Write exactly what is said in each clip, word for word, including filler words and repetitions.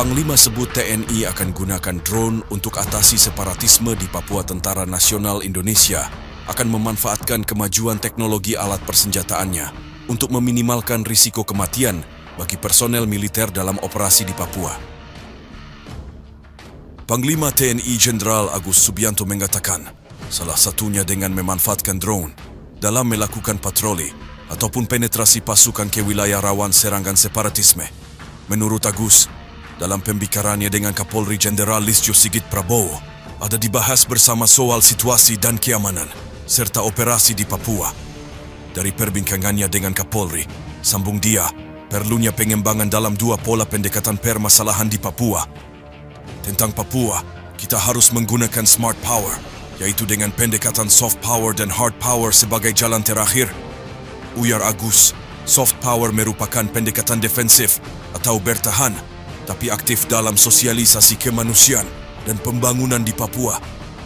Panglima sebut T N I akan gunakan drone untuk atasi separatisme di Papua. Tentara Nasional Indonesia akan memanfaatkan kemajuan teknologi alat persenjataannya untuk meminimalkan risiko kematian bagi personel militer dalam operasi di Papua. Panglima T N I Jenderal Agus Subianto mengatakan, salah satunya dengan memanfaatkan drone dalam melakukan patroli ataupun penetrasi pasukan ke wilayah rawan serangan separatisme. Menurut Agus, dalam pembicaraannya dengan Kapolri Jenderal Listio Sigit Prabowo, ada dibahas bersama soal situasi dan keamanan serta operasi di Papua. Dari perbincangannya dengan Kapolri, sambung dia, perlunya pengembangan dalam dua pola pendekatan permasalahan di Papua. Tentang Papua, kita harus menggunakan smart power, yaitu dengan pendekatan soft power dan hard power sebagai jalan terakhir. Ujar Agus, soft power merupakan pendekatan defensif atau bertahan, tapi aktif dalam sosialisasi kemanusiaan dan pembangunan di Papua.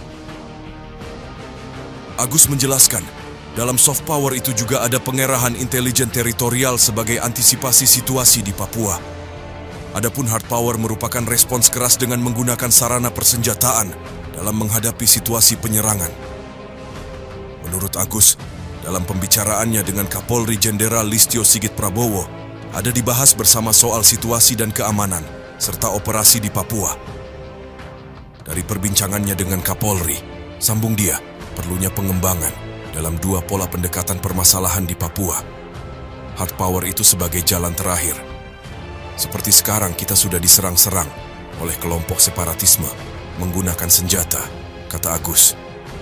Agus menjelaskan, dalam soft power itu juga ada pengerahan intelijen teritorial sebagai antisipasi situasi di Papua. Adapun hard power merupakan respons keras dengan menggunakan sarana persenjataan dalam menghadapi situasi penyerangan. Menurut Agus, dalam pembicaraannya dengan Kapolri Jenderal Listio Sigit Prabowo, ada dibahas bersama soal situasi dan keamanan, serta operasi di Papua. Dari perbincangannya dengan Kapolri, sambung dia, perlunya pengembangan dalam dua pola pendekatan permasalahan di Papua. Hard power itu sebagai jalan terakhir. Seperti sekarang kita sudah diserang-serang oleh kelompok separatisme menggunakan senjata, kata Agus.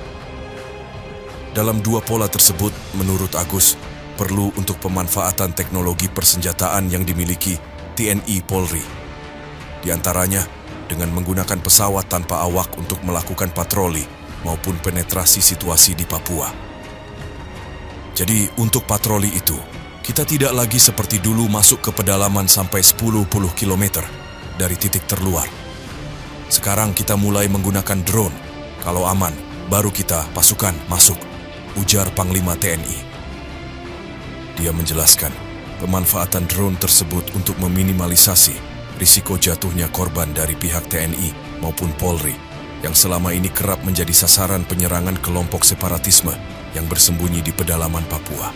Dalam dua pola tersebut, menurut Agus, perlu untuk pemanfaatan teknologi persenjataan yang dimiliki T N I Polri. Di antaranya, dengan menggunakan pesawat tanpa awak untuk melakukan patroli maupun penetrasi situasi di Papua. Jadi, untuk patroli itu, kita tidak lagi seperti dulu masuk ke pedalaman sampai sepuluh kilometer dari titik terluar. Sekarang kita mulai menggunakan drone. Kalau aman, baru kita pasukan masuk, ujar Panglima T N I. Dia menjelaskan, pemanfaatan drone tersebut untuk meminimalisasi risiko jatuhnya korban dari pihak T N I maupun Polri yang selama ini kerap menjadi sasaran penyerangan kelompok separatisme yang bersembunyi di pedalaman Papua.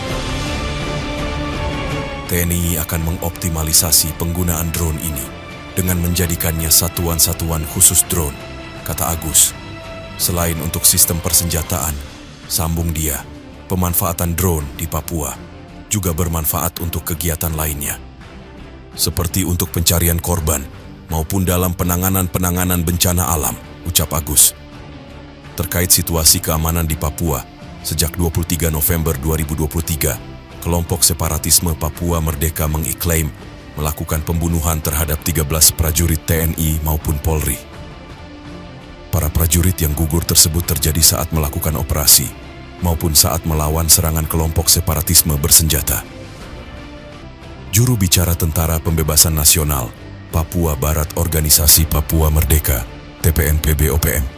T N I akan mengoptimalisasi penggunaan drone ini dengan menjadikannya satuan-satuan khusus drone, kata Agus. Selain untuk sistem persenjataan, sambung dia, pemanfaatan drone di Papua juga bermanfaat untuk kegiatan lainnya, seperti untuk pencarian korban maupun dalam penanganan-penanganan bencana alam, ucap Agus. Terkait situasi keamanan di Papua, sejak dua puluh tiga November dua ribu dua puluh tiga, kelompok separatisme Papua Merdeka mengiklaim melakukan pembunuhan terhadap tiga belas prajurit T N I maupun Polri. Para prajurit yang gugur tersebut terjadi saat melakukan operasi maupun saat melawan serangan kelompok separatisme bersenjata. Juru bicara Tentara Pembebasan Nasional Papua Barat Organisasi Papua Merdeka T P N P B O P M,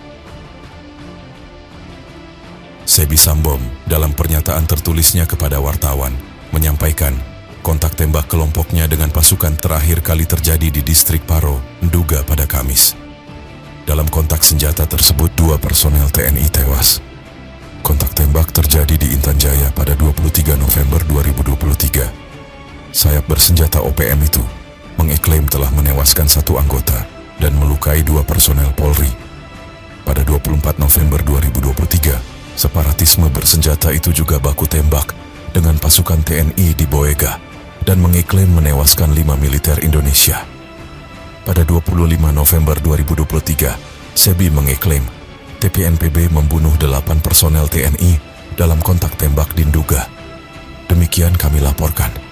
Sebi Sambom, dalam pernyataan tertulisnya kepada wartawan, menyampaikan kontak tembak kelompoknya dengan pasukan terakhir kali terjadi di distrik Paro, Nduga pada Kamis. Dalam kontak senjata tersebut, dua personel T N I tewas. Kontak tembak terjadi di Intan Jaya pada dua puluh tiga November dua ribu dua puluh tiga. Sayap bersenjata O P M itu mengiklaim telah menewaskan satu anggota dan melukai dua personel Polri. Pada dua puluh empat November dua ribu dua puluh tiga, separatisme bersenjata itu juga baku tembak dengan pasukan T N I di Boega dan mengiklaim menewaskan lima militer Indonesia. Pada dua puluh lima November dua ribu dua puluh tiga, Sebi mengiklaim T P N P B membunuh delapan personel T N I dalam kontak tembak di Nduga. Demikian kami laporkan.